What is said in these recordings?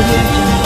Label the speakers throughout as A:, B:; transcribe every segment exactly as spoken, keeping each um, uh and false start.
A: audio jungle.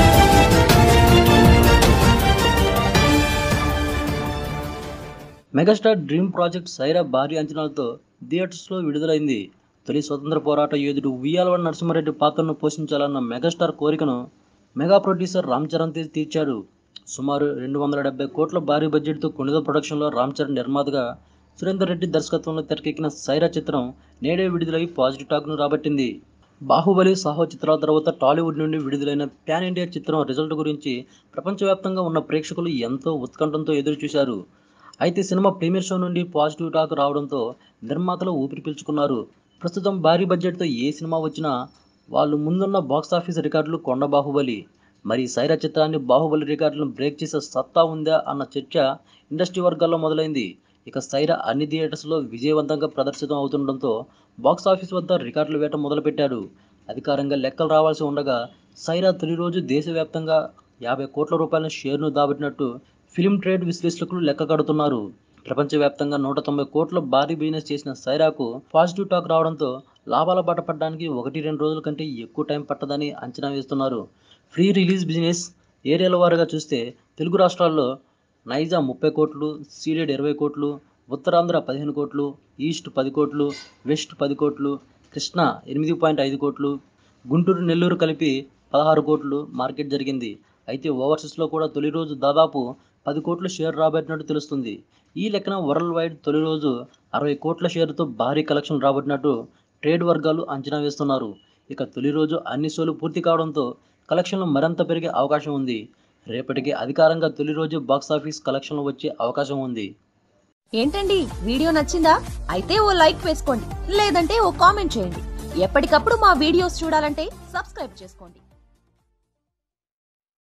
B: Megastar dream project Sye Raa భారీ అంచనాలతో థియేటర్స్లో విడుదలైంది. తొలి స్వతంత్ర పోరాట యోధుడు ఉయ్యాలవాడ నరసింహారెడ్డి పాత్రను పోషించాలన్న మెగాస్టార్ కోరికను మెగా ప్రొడ్యూసర్ రామ్ చరణ్ తేజ్ తీర్చాడు. సుమారు రెండు వందల డెబ్బై కోట్ల భారీ బడ్జెట్తో కొణిద ప్రొడక్షన్లో రామ్ చరణ్ నిర్మాతగా సురేందర్ రెడ్డి దర్శకత్వంలో తెరకెక్కిన సైరా చిత్రం నేడే విడుదలై పాజిటివ్ టాక్ను రాబట్టింది. బాహుబలి, సాహో చిత్రాల తర్వాత టాలీవుడ్ నుండి విడుదలైన ప్యాన్ ఇండియా చిత్రం రిజల్ట్ గురించి ప్రపంచవ్యాప్తంగా ఉన్న ప్రేక్షకులు ఎంతో ఉత్కంఠంతో ఎదురుచూశారు. అయితే సినిమా ప్రీమియర్ షో నుండి పాజిటివ్ టాక్ రావడంతో నిర్మాతలు ఊపిరి పీల్చుకున్నారు. ప్రస్తుతం భారీ బడ్జెట్తో ఏ సినిమా వచ్చినా వాళ్ళు ముందున్న బాక్సాఫీస్ రికార్డులు కొండ బాహుబలి. మరి సైరా చిత్రాన్ని బాహుబలి రికార్డులను బ్రేక్ చేసే సత్తా ఉందా అన్న చర్చ ఇండస్ట్రీ వర్గాల్లో మొదలైంది. ఇక సైరా అన్ని థియేటర్స్లో విజయవంతంగా ప్రదర్శితం అవుతుండడంతో బాక్సాఫీస్ వద్ద రికార్డుల వేట మొదలుపెట్టాడు. అధికారంగా లెక్కలు రావాల్సి ఉండగా సైరా తొలి రోజు దేశవ్యాప్తంగా యాభై కోట్ల రూపాయల షేర్ను దాబట్టినట్టు ఫిలిం ట్రేడ్ విశ్లేషకులు లెక్క కడుతున్నారు. ప్రపంచవ్యాప్తంగా నూట తొంభై కోట్ల భారీ బిజినెస్ చేసిన సైరాకు పాజిటివ్ టాక్ రావడంతో లాభాల బాట పడడానికి ఒకటి రెండు రోజుల కంటే ఎక్కువ టైం పట్టదని అంచనా వేస్తున్నారు. ఫ్రీ రిలీజ్ బిజినెస్ ఏరియాల వారుగా చూస్తే తెలుగు రాష్ట్రాల్లో నైజా ముప్పై కోట్లు, సీడెడ్ ఇరవై కోట్లు, ఉత్తరాంధ్ర పదిహేను కోట్లు, ఈస్ట్ పది కోట్లు, వెస్ట్ పది కోట్లు, కృష్ణా ఎనిమిది పాయింట్ ఐదు కోట్లు, గుంటూరు నెల్లూరు కలిపి పదహారు కోట్లు మార్కెట్ జరిగింది. అయితే ఓవర్సీస్లో కూడా తొలి రోజు దాదాపు పది కోట్ల షేర్ రాబట్టినట్టు తెలుస్తుంది. ఈ లెక్కన వరల్డ్ వైడ్ తొలి రోజు అరవై కోట్ల షేర్తో భారీ కలెక్షన్ రాబట్టినట్టు ట్రేడ్ వర్గాలు అంచనా వేస్తున్నారు. ఇక తొలి రోజు అన్ని షోలు పూర్తి కావడంతో కలెక్షన్లు మరింత పెరిగే అవకాశం ఉంది. రేపటికి అధికారంగా తొలి రోజు బాక్సాఫీస్ కలెక్షన్లు వచ్చే అవకాశం ఉంది.
C: ఏంటండి వీడియో నచ్చిందా? అయితే ఓ లైక్ వేసుకోండి, లేదంటే ఓ కామెంట్ చేయండి. ఎప్పటికప్పుడు మా వీడియోస్ చూడాలంటే సబ్స్క్రైబ్ చేసుకోండి.